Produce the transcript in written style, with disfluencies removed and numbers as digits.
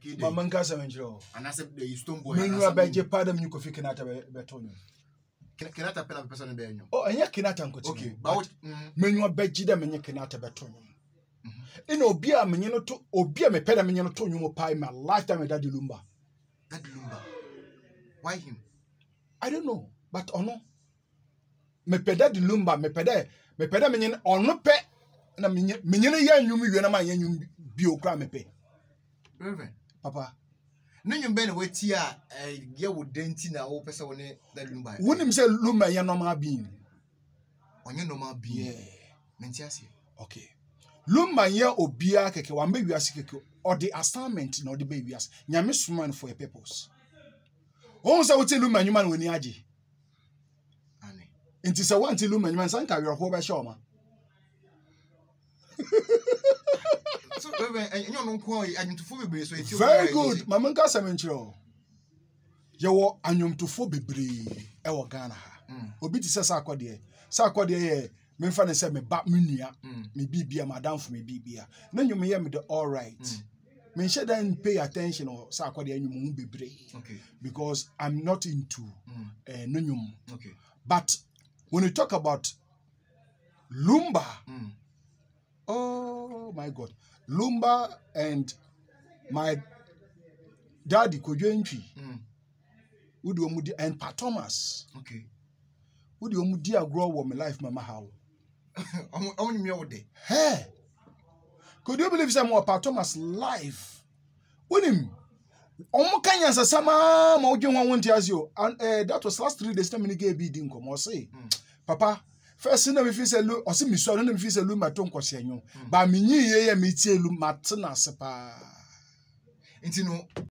Mamma Casamangelo. And I said the stone boy. When you are by Japan, you could figure out a beton. Cannot appeal a person in Benno. Oh, and you cannot uncle. Okay, but when you are by Jidam and you cannot a beton. In Obia, Menino to Obia, me pedamino to you pie my lifetime at Daddy Lumba. Daddy Lumba. Why him? I don't know, but oh no. Me peda di Lumba, me peda menino or no pe. Na menino yan you me my yan bio cram pe. Reverend Papa. No you been wait here ye would denti na o person one that Lumba. Wouldn't him say Lumba yan normal being. On your normal being. Mentiasi. Okay. Lumba ye obia keke wa me wiase keke or the assignment no the baby as nyame suman for a purpose. Won say wote Lumba nyuma woni age. Ane. Inti say want Lumba nyuma sanka we ho be show ma. So and you no ko anyumtufo bebre so eti. Very good. Mama nka semenchiro. Ye wo anyumtufo bebre e wo Ghana ha. Obi ti say sakode ye me fa ne say me ba me nua me bibia madam for me bibia na nyum ye me the all right me should then pay attention or sakode anyum bebre because I'm not into no nyum. Okay, but when you talk about Lumba, oh my God, Lumba and my daddy Kojoentwi would you and Pat Thomas, okay, would you dear grow wo my life mama how only me all day. Hey, could you believe some more Pat Thomas life with him? Omo kanya sa sama ma odwen wan wonti azio and that was last 3 days time ni ga bi di nkom o say papa first na me fi say lu o say mi so na me fi say lu ma to nkose anyo ba me nyi ye me tie lu matna sepa nti no